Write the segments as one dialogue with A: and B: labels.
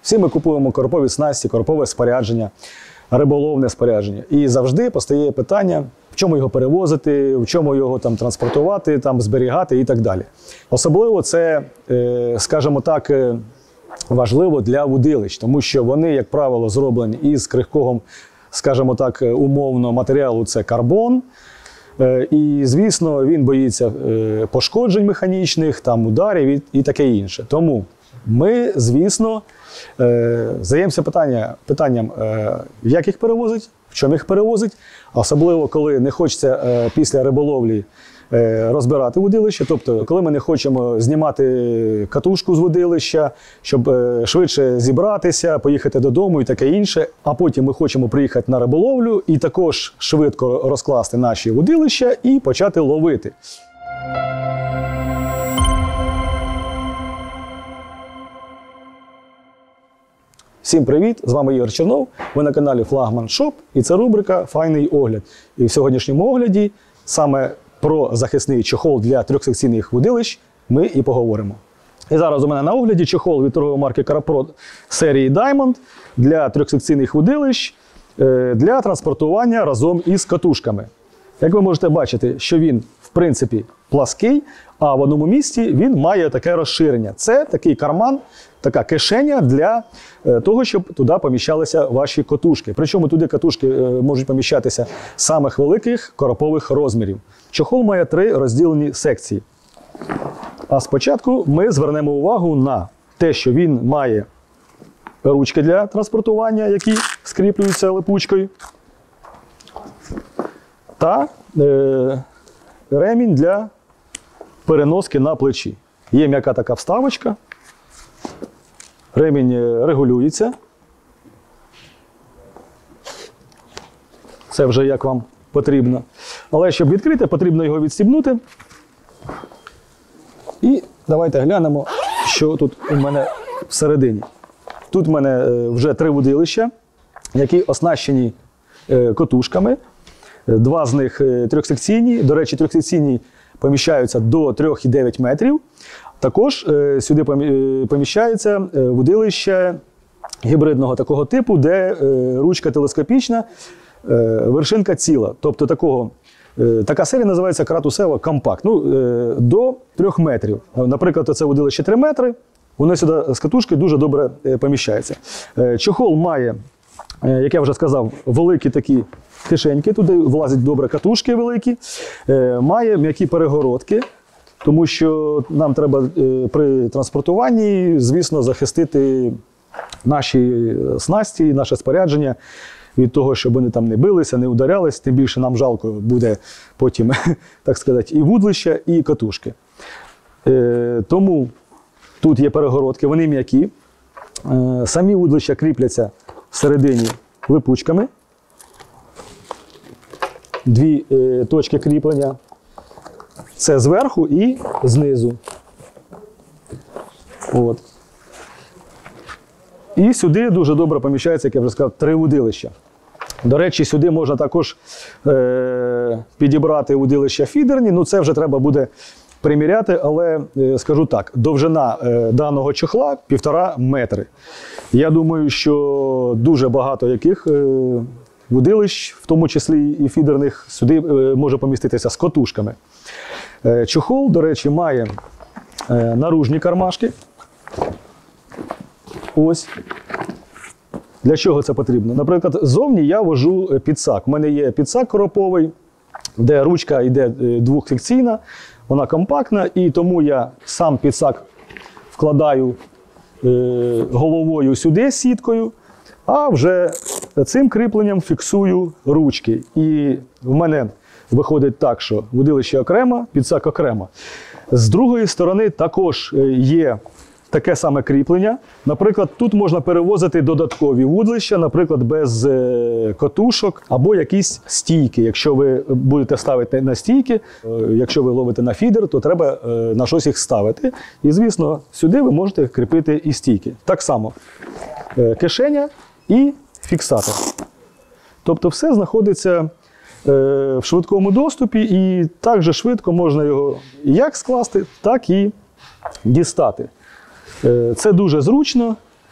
A: Всі ми купуємо карпові снасті, карпове спорядження, риболовне спорядження. І завжди постає питання, в чому його перевозити, в чому його там транспортувати, там зберігати і так далі. Особливо це, скажімо так, важливо для вудилищ, тому що вони, як правило, зроблені із крихкого, скажімо так, умовно матеріалу – це карбон. І, звісно, він боїться пошкоджень механічних, там, ударів і таке інше. Тому ми, звісно, задаємося питанням, як їх перевозить, в чому їх перевозить, особливо, коли не хочеться після риболовлі розбирати вудилище, тобто, коли ми не хочемо знімати катушку з вудилища, щоб швидше зібратися, поїхати додому і таке інше, а потім ми хочемо приїхати на риболовлю і також швидко розкласти наші вудилища і почати ловити. Всім привіт! З вами Ігор Чернов, ви на каналі Флагман Шоп і це рубрика «Файний огляд». І в сьогоднішньому огляді саме про захисний чохол для трьохсекційних вудилищ ми і поговоримо. І зараз у мене на огляді чохол від торгової марки Карапро серії Diamond для трьохсекційних вудилищ для транспортування разом із катушками. Як ви можете бачити, що він, в принципі, плаский, а в одному місці він має таке розширення. Це такий карман, така кишеня для того, щоб туди поміщалися ваші катушки. Причому туди катушки можуть поміщатися самих великих коропових розмірів. Чохол має 3 розділені секції. А спочатку ми звернемо увагу на те, що він має ручки для транспортування, які скріплюються липучкою, та ремінь для переноски на плечі. Є м'яка така вставочка, ремінь регулюється. Це вже як вам потрібно. Але щоб відкрити, потрібно його відстібнути. І давайте глянемо, що тут у мене всередині. Тут у мене вже 3 вудилища, які оснащені катушками. 2 з них трьохсекційні. До речі, трьохсекційні поміщаються до 3,9 метрів. Також сюди поміщається вудилище гібридного такого типу, де ручка телескопічна, вершинка ціла. Тобто така серія називається Кратусева Компакт. До 3 метрів. Наприклад, це вудилище 3 метри, воно сюди з катушки дуже добре поміщається. Чохол має, як я вже сказав, великі такі кишеньки, туди влазять добре катушки великі, має м'які перегородки, тому що нам треба при транспортуванні, звісно, захистити наші снасті, наше спорядження від того, щоб вони там не билися, не ударялись, тим більше нам жалко буде потім, так сказати, і вудлища, і катушки. Тому тут є перегородки, вони м'які, самі вудлища кріпляться всередині липучками. 2 точки кріплення. Це зверху і знизу. От. І сюди дуже добре поміщається, як я вже сказав, 3 вудилища. До речі, сюди можна також підібрати вудилища фідерні. Це вже треба буде приміряти, але скажу так, довжина даного чохла 1,5 метри. Я думаю, що дуже багато яких вудилищ, в тому числі і фідерних, сюди може поміститися з катушками. Чохол, до речі, має наружні кармашки. Ось. Для чого це потрібно? Наприклад, ззовні я вожу підсак. У мене є підсак короповий, де ручка йде 2-секційна, вона компактна, і тому я сам підсак вкладаю головою сюди сіткою, а вже цим кріпленням фіксую ручки. І в мене виходить так, що вудилище окремо, підсак окремо. З другої сторони також є таке саме кріплення. Наприклад, тут можна перевозити додаткові вудлища, наприклад, без катушок або якісь стійки. Якщо ви будете ставити на стійки, якщо ви ловите на фідер, то треба на щось їх ставити. І, звісно, сюди ви можете кріпити і стійки. Так само кишеня і фіксатор. Тобто все знаходиться в швидкому доступі і так же швидко можна його як скласти, так і дістати. Це дуже зручно.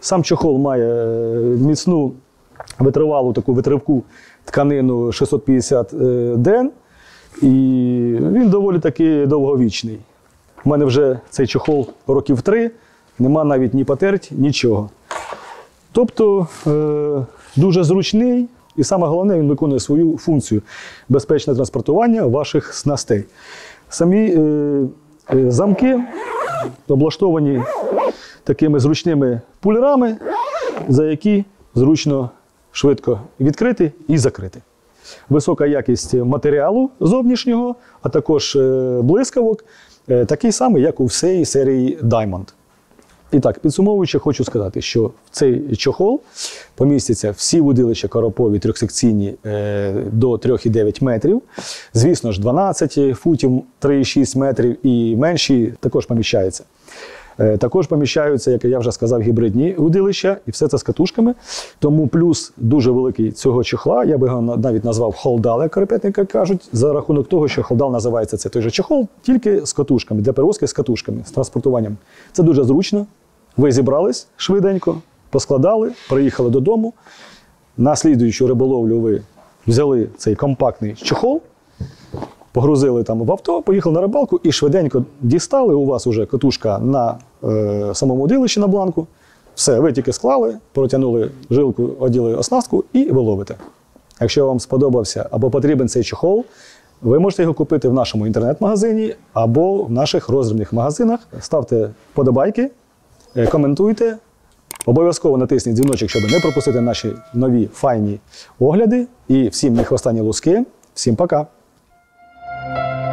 A: Сам чохол має міцну витривалу таку витривку тканину 650 ден, і він доволі таки довговічний. У мене вже цей чохол років 3, нема навіть ні потерть, нічого. Тобто дуже зручний і саме головне, він виконує свою функцію – безпечне транспортування ваших снастей. Самі замки облаштовані такими зручними пулерами, за які зручно швидко відкрити і закрити. Висока якість матеріалу зовнішнього, а також блискавок, такий самий, як у всій серії Diamond. І так, підсумовуючи, хочу сказати, що в цей чохол помістяться всі вудилища коропові трьохсекційні до 3,9 метрів. Звісно ж, 12 футів, 3,6 метрів і менші також поміщаються. Також поміщаються, як я вже сказав, гібридні вудилища, і все це з катушками. Тому плюс дуже великий цього чохла, я би його навіть назвав холдал, як карапетники кажуть, за рахунок того, що холдал називається це той же чохол, тільки з катушками, для перевозки з катушками, з транспортуванням. Це дуже зручно. Ви зібрались швиденько, поскладали, приїхали додому. На слідуючу риболовлю ви взяли цей компактний чохол, погрузили там в авто, поїхали на рибалку і швиденько дістали. У вас вже катушка на самому удилищі на бланку. Все, ви тільки склали, протягнули жилку, оділи оснастку і ви ловите. Якщо вам сподобався або потрібен цей чохол, ви можете його купити в нашому інтернет-магазині або в наших роздрібних магазинах. Ставте вподобайки, коментуйте. Обов'язково натисніть дзвіночок, щоб не пропустити наші нові файні огляди. І всім ні хвоста, ні луски. Всім пока!